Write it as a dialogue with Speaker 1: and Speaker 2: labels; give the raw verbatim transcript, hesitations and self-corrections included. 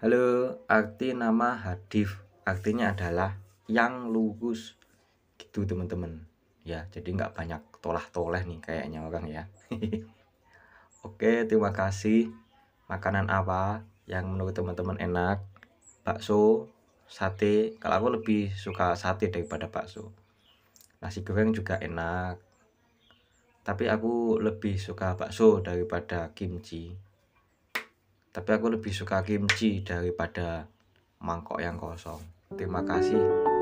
Speaker 1: Halo, arti nama Hadif artinya adalah yang lurus gitu teman-teman. Ya, jadi nggak banyak tolah-toleh nih kayaknya orang ya. Oke, terima kasih. Makanan apa yang menurut teman-teman enak? Bakso, sate. Kalau aku lebih suka sate daripada bakso. Nasi goreng juga enak. Tapi aku lebih suka bakso daripada kimchi. Tapi aku lebih suka kimchi daripada mangkok yang kosong. Terima kasih.